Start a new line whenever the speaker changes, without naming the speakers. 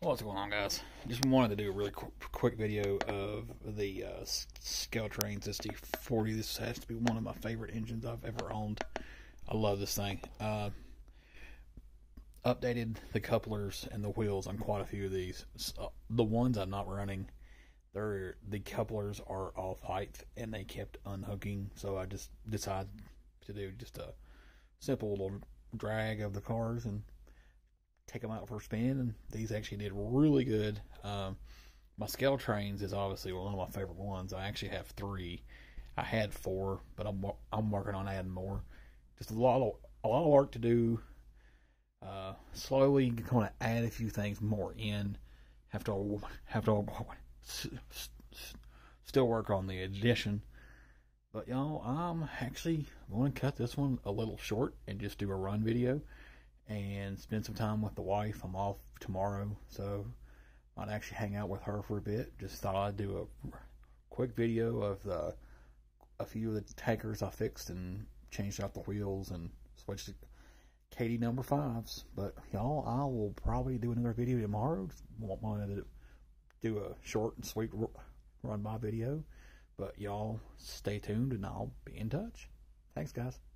What's going on, guys? Just wanted to do a really quick video of the ScaleTrains SD40. This has to be one of my favorite engines I've ever owned. I love this thing. Updated the couplers and the wheels on quite a few of these. The ones I'm not running, the couplers are off height and they kept unhooking, so I just decided to do just a simple little drag of the cars and take them out for a spin, and these actually did really good. My ScaleTrains is obviously one of my favorite ones. I actually have 3. I had 4, but I'm working on adding more. Just a lot of work to do. Slowly going to add a few things more in. Have to still work on the addition. But y'all, I'm actually going to cut this one a little short and just do a run video and spend some time with the wife. I'm off tomorrow, so might actually hang out with her for a bit. Just thought I'd do a quick video of a few of the tankers I fixed and changed out the wheels and switched to Katie number 5s. But y'all, I will probably do another video tomorrow. Wanted to do a short and sweet run by video. But y'all stay tuned and I'll be in touch. Thanks, guys.